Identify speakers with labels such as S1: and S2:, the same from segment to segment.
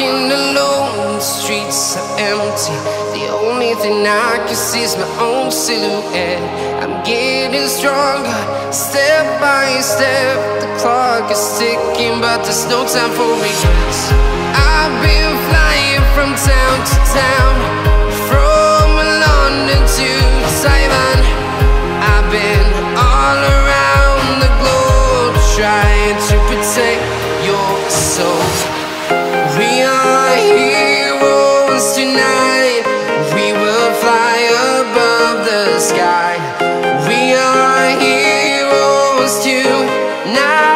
S1: Walking alone, the streets are empty. The only thing I can see is my own silhouette. I'm getting stronger, step by step. The clock is ticking, but there's no time for regrets. I've been flying from town to town, from London to Taiwan. I've been all around the globe, trying to protect your soul. We are heroes tonight. We will fly above the sky. We are heroes tonight.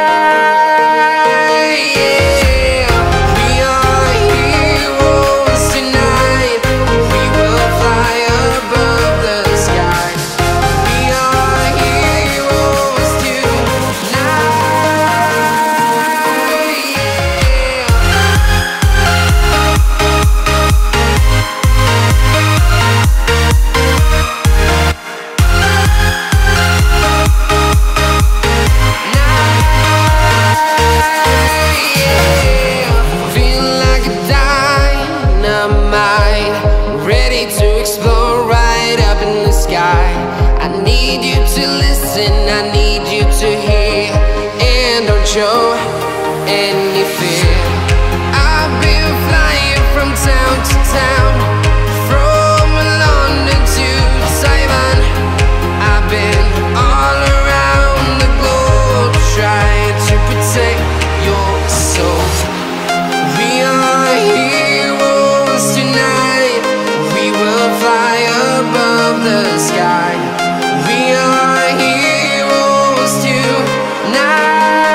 S1: Yeah. We are heroes tonight. We will fly above the sky. We are heroes tonight. I need you to hear, and don't show any fear. I've been flying from town to town, from London to Taiwan. I've been all around the globe, trying to protect your soul. We are heroes tonight. We will fly above the sky. We are heroes tonight.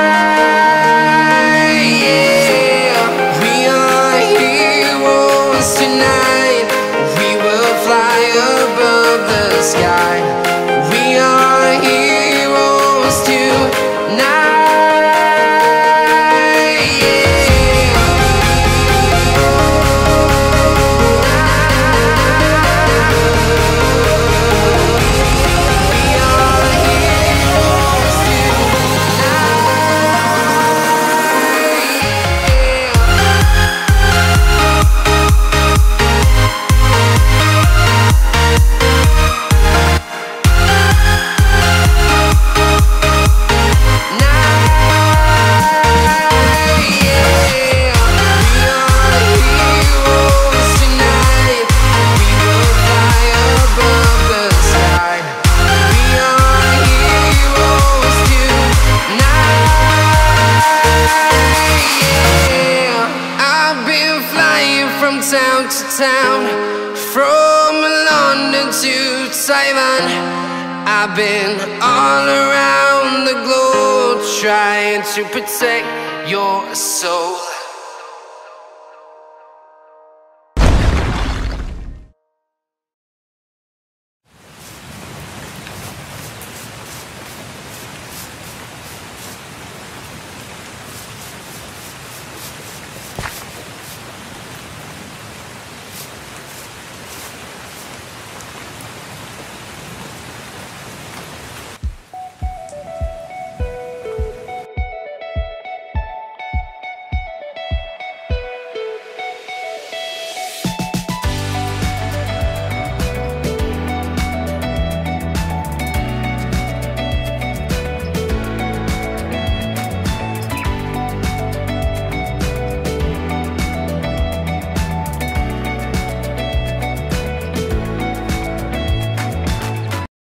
S1: Yeah. We are heroes tonight. We will fly above the sky. We are heroes tonight. From town to town, from London to Taiwan. I've been all around the globe, trying to protect your soul.